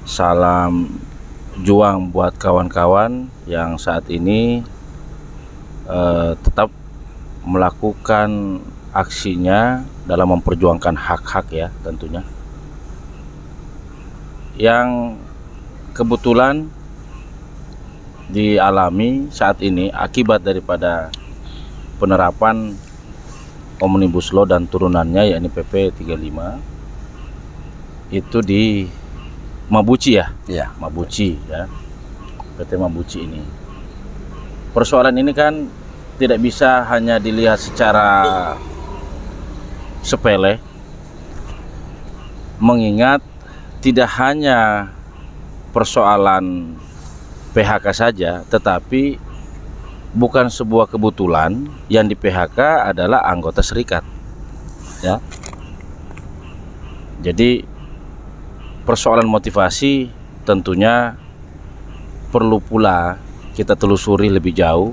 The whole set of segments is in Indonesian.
Salam juang buat kawan-kawan yang saat ini tetap melakukan aksinya dalam memperjuangkan hak-hak ya tentunya. Yang kebetulan dialami saat ini akibat daripada penerapan Omnibus Law dan turunannya, yakni PP 35 itu di Mabuchi ya? Iya, Mabuchi ya, PT Mabuchi ini. Persoalan ini kan tidak bisa hanya dilihat secara sepele, mengingat tidak hanya persoalan PHK saja, tetapi bukan sebuah kebetulan yang di PHK adalah anggota serikat ya. Jadi persoalan motivasi tentunya perlu pula kita telusuri lebih jauh,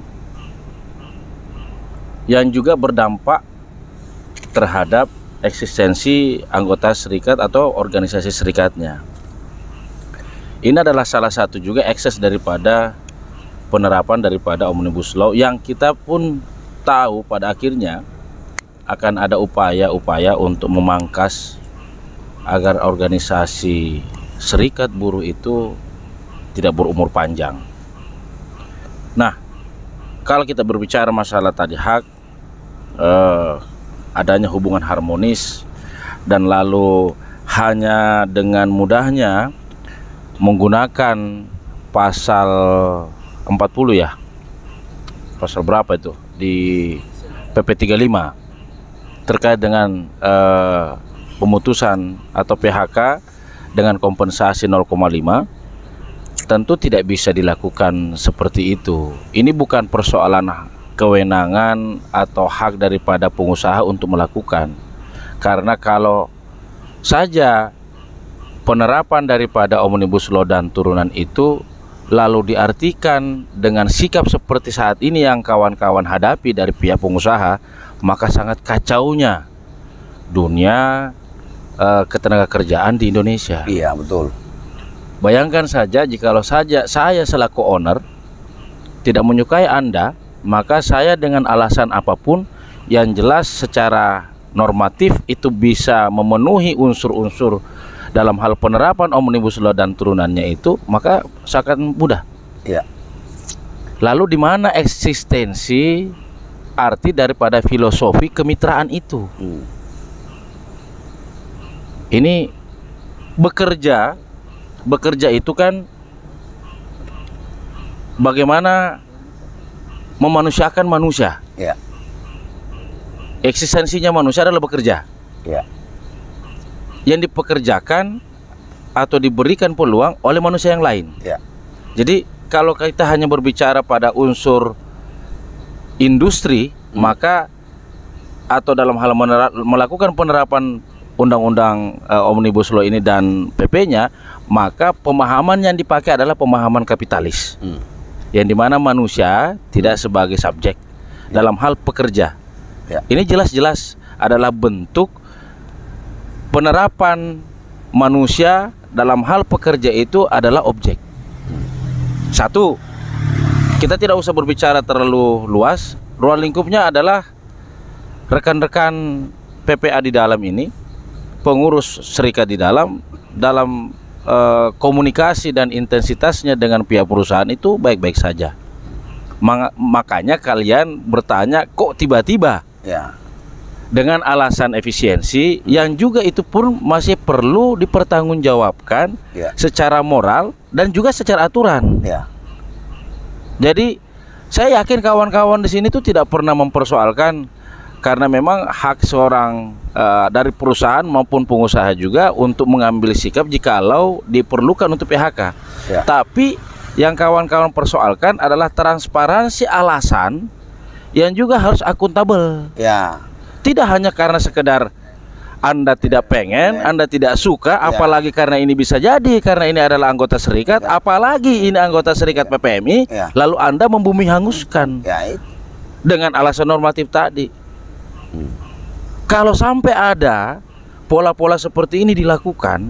yang juga berdampak terhadap eksistensi anggota serikat atau organisasi serikatnya. Ini adalah salah satu juga ekses daripada penerapan daripada Omnibus Law, yang kita pun tahu pada akhirnya akan ada upaya-upaya untuk memangkas agar organisasi serikat buruh itu tidak berumur panjang. Nah, kalau kita berbicara masalah tadi hak, adanya hubungan harmonis, dan lalu hanya dengan mudahnya menggunakan pasal 40 ya, pasal berapa itu di PP 35 terkait dengan pemutusan atau PHK dengan kompensasi 0,5, tentu tidak bisa dilakukan seperti itu. Ini bukan persoalan kewenangan atau hak daripada pengusaha untuk melakukan, karena kalau saja penerapan daripada Omnibus Law dan turunan itu lalu diartikan dengan sikap seperti saat ini yang kawan-kawan hadapi dari pihak pengusaha, maka sangat kacaunya dunia ketenagakerjaan di Indonesia. iya betul. Bayangkan saja jikalau saja saya selaku owner tidak menyukai Anda, maka saya dengan alasan apapun yang jelas secara normatif itu bisa memenuhi unsur-unsur dalam hal penerapan Omnibus Law dan turunannya itu, maka sangat mudah. Iya. Lalu di mana eksistensi arti daripada filosofi kemitraan itu? Ini bekerja itu kan bagaimana memanusiakan manusia. Iya. Eksistensinya manusia adalah bekerja. Iya. Yang dipekerjakan atau diberikan peluang oleh manusia yang lain. Iya. Jadi kalau kita hanya berbicara pada unsur industri, maka atau dalam hal melakukan penerapan undang-undang Omnibus Law ini dan PP-nya, maka pemahaman yang dipakai adalah pemahaman kapitalis, yang dimana manusia tidak sebagai subjek dalam hal pekerja. Ya. Ini jelas-jelas adalah bentuk penerapan manusia dalam hal pekerja itu adalah objek. Satu, kita tidak usah berbicara terlalu luas. Ruang lingkupnya adalah rekan-rekan PPA di dalam ini, pengurus serikat di dalam komunikasi dan intensitasnya dengan pihak perusahaan itu baik-baik saja. Makanya kalian bertanya kok tiba-tiba Ya. dengan alasan efisiensi, yang juga itu pun masih perlu dipertanggungjawabkan secara moral dan juga secara aturan. Ya. Jadi saya yakin kawan-kawan di sini tuh tidak pernah mempersoalkan, karena memang hak seorang dari perusahaan maupun pengusaha juga untuk mengambil sikap jikalau diperlukan untuk PHK. Ya. Tapi yang kawan-kawan persoalkan adalah transparansi alasan yang juga harus akuntabel. Ya. Tidak hanya karena sekedar Anda tidak pengen, Anda tidak suka, apalagi karena ini bisa jadi karena ini adalah anggota serikat, apalagi ini anggota serikat PPMI, lalu Anda membumi hanguskan dengan alasan normatif tadi. Kalau sampai ada pola-pola seperti ini dilakukan,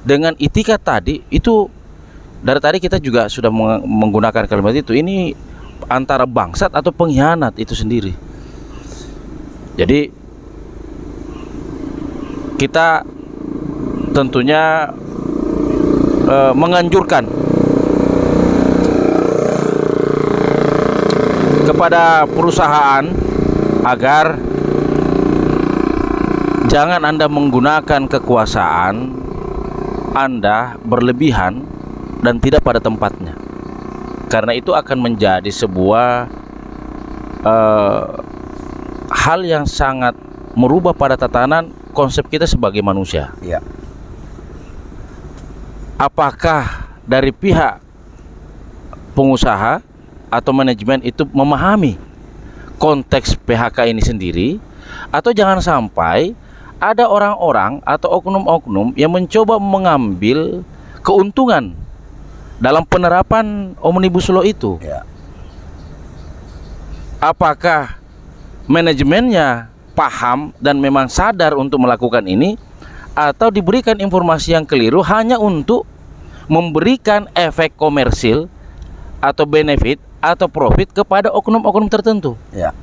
dengan itikad tadi itu, dari tadi kita juga sudah menggunakan kalimat itu. Ini antara bangsat atau pengkhianat itu sendiri. Jadi kita tentunya menganjurkan kepada perusahaan agar jangan Anda menggunakan kekuasaan Anda berlebihan dan tidak pada tempatnya, karena itu akan menjadi sebuah hal yang sangat merubah pada tatanan konsep kita sebagai manusia. Ya. Apakah dari pihak pengusaha atau manajemen itu memahami konteks PHK ini sendiri, atau jangan sampai ada orang-orang atau oknum-oknum yang mencoba mengambil keuntungan dalam penerapan Omnibus Law itu? Ya. Apakah manajemennya paham dan memang sadar untuk melakukan ini, atau diberikan informasi yang keliru hanya untuk memberikan efek komersil atau benefit atau profit kepada oknum-oknum tertentu? Ya.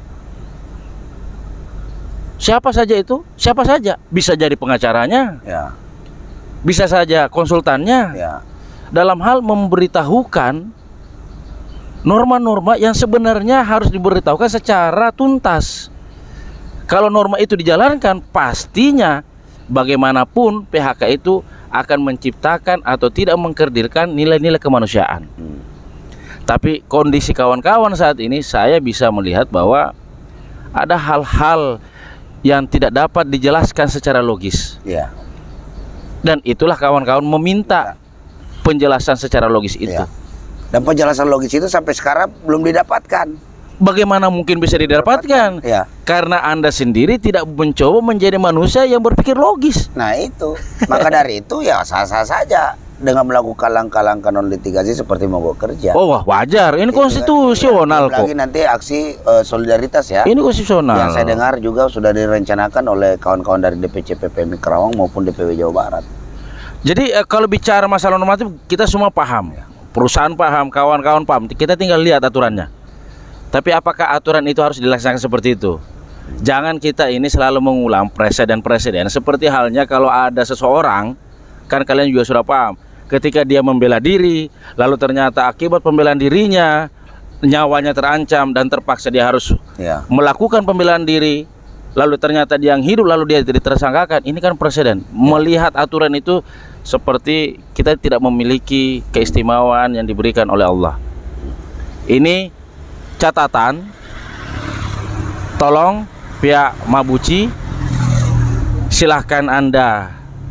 Siapa saja itu? Siapa saja? Bisa jadi pengacaranya, Ya. bisa saja konsultannya. Ya. Dalam hal memberitahukan norma-norma yang sebenarnya harus diberitahukan secara tuntas. Kalau norma itu dijalankan, pastinya bagaimanapun PHK itu akan menciptakan atau tidak mengkerdilkan nilai-nilai kemanusiaan. Tapi kondisi kawan-kawan saat ini, saya bisa melihat bahwa ada hal-hal yang tidak dapat dijelaskan secara logis. Ya. Dan itulah kawan-kawan meminta penjelasan secara logis itu. Ya. Dan penjelasan logis itu sampai sekarang belum didapatkan. Bagaimana mungkin bisa didapatkan? Ya. Karena Anda sendiri tidak mencoba menjadi manusia yang berpikir logis. Nah itu, maka dari itu ya sah-sah saja dengan melakukan langkah-langkah non litigasi seperti mogok kerja. Oh wah, wajar, ini Itu konstitusional kan. kok. Lagi nanti aksi solidaritas ya. Ini konstitusional. Yang saya dengar juga sudah direncanakan oleh kawan-kawan dari DPC PPMI Karawang maupun DPW Jawa Barat. Jadi kalau bicara masalah normatif, kita semua paham. Perusahaan paham, kawan-kawan paham. Kita tinggal lihat aturannya. Tapi apakah aturan itu harus dilaksanakan seperti itu? Jangan kita ini selalu mengulang presiden-presiden. Seperti halnya kalau ada seseorang, kan kalian juga sudah paham, ketika dia membela diri, lalu ternyata akibat pembelaan dirinya nyawanya terancam dan terpaksa dia harus melakukan pembelaan diri, lalu ternyata dia yang hidup lalu dia ditersangkakan. Ini kan presiden. Melihat aturan itu seperti kita tidak memiliki keistimewaan yang diberikan oleh Allah. Ini catatan, tolong pihak Mabuci, silahkan Anda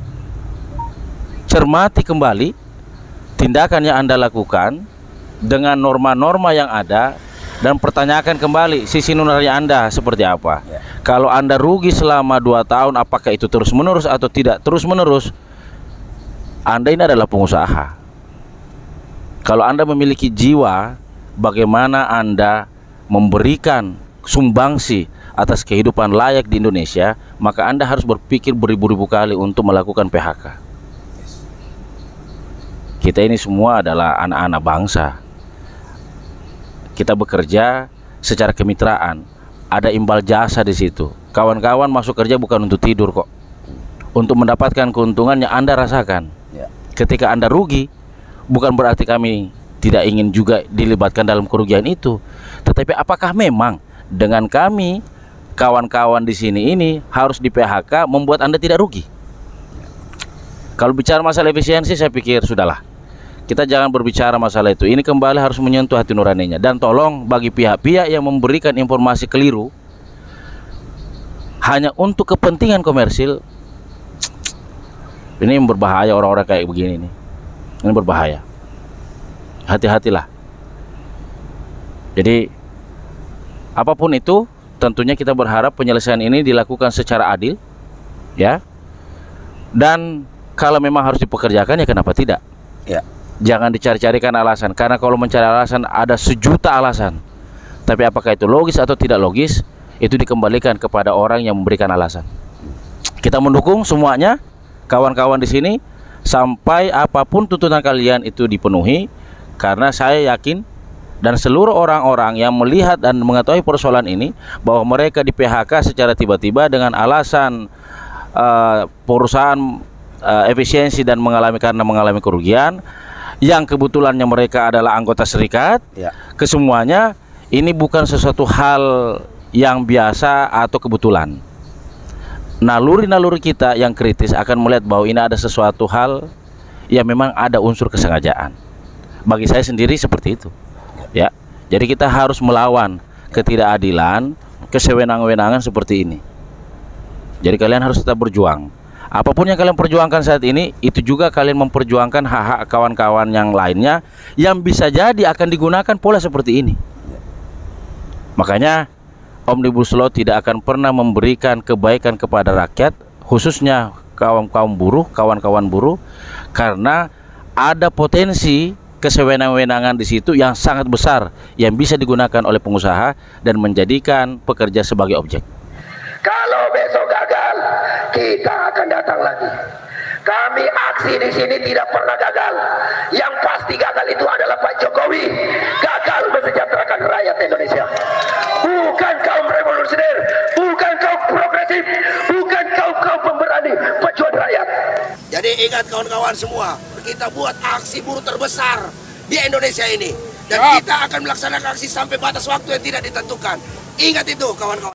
cermati kembali tindakan yang Anda lakukan dengan norma-norma yang ada, dan pertanyakan kembali sisi nurani Anda seperti apa. Kalau Anda rugi selama 2 tahun, apakah itu terus menerus atau tidak terus menerus? Anda ini adalah pengusaha. Kalau Anda memiliki jiwa, bagaimana Anda memberikan sumbangsi atas kehidupan layak di Indonesia, maka Anda harus berpikir beribu-ribu kali untuk melakukan PHK. Kita ini semua adalah anak-anak bangsa. Kita bekerja secara kemitraan, ada imbal jasa di situ. Kawan-kawan masuk kerja bukan untuk tidur kok, untuk mendapatkan keuntungan yang Anda rasakan. Ketika Anda rugi, bukan berarti kami tidak ingin juga dilibatkan dalam kerugian itu. Tetapi apakah memang dengan kami, kawan-kawan di sini ini harus di PHK membuat Anda tidak rugi? Kalau bicara masalah efisiensi, saya pikir sudahlah. Kita jangan berbicara masalah itu. Ini kembali harus menyentuh hati nuraninya. Dan tolong bagi pihak-pihak yang memberikan informasi keliru hanya untuk kepentingan komersil, ini berbahaya. Orang-orang kayak begini nih, ini berbahaya. Hati-hatilah. Jadi apapun itu, tentunya kita berharap penyelesaian ini dilakukan secara adil, ya. Dan kalau memang harus dipekerjakan, ya kenapa tidak? Ya. Jangan dicari-carikan alasan, karena kalau mencari alasan ada sejuta alasan. Tapi apakah itu logis atau tidak logis, itu dikembalikan kepada orang yang memberikan alasan. Kita mendukung semuanya, kawan-kawan di sini, sampai apapun tuntutan kalian itu dipenuhi, karena saya yakin dan seluruh orang-orang yang melihat dan mengetahui persoalan ini bahwa mereka di PHK secara tiba-tiba dengan alasan perusahaan efisiensi dan mengalami kerugian, yang kebetulannya mereka adalah anggota serikat, kesemuanya ini bukan sesuatu hal yang biasa atau kebetulan. Naluri-naluri kita yang kritis akan melihat bahwa ini ada sesuatu hal yang memang ada unsur kesengajaan. Bagi saya sendiri seperti itu, ya. Jadi kita harus melawan ketidakadilan, kesewenang-wenangan seperti ini. Jadi kalian harus tetap berjuang. Apapun yang kalian perjuangkan saat ini, itu juga kalian memperjuangkan hak-hak kawan-kawan yang lainnya yang bisa jadi akan digunakan pola seperti ini. Makanya Omnibus Law tidak akan pernah memberikan kebaikan kepada rakyat, khususnya kaum buruh, kawan-kawan buruh, karena ada potensi kesewenang-wenangan di situ yang sangat besar yang bisa digunakan oleh pengusaha dan menjadikan pekerja sebagai objek. Kalau besok gagal, kita akan datang lagi. Kami aksi di sini tidak pernah gagal. Yang pasti gagal itu adalah Pak Jokowi. Gagal mensejahterakan rakyat Indonesia. Bukan kaum revolusioner, bukan kaum progresif, bukan kaum pemberani, pejuang rakyat. Jadi ingat kawan-kawan semua, kita buat aksi buruh terbesar di Indonesia ini. Dan kita akan melaksanakan aksi sampai batas waktu yang tidak ditentukan. Ingat itu kawan-kawan.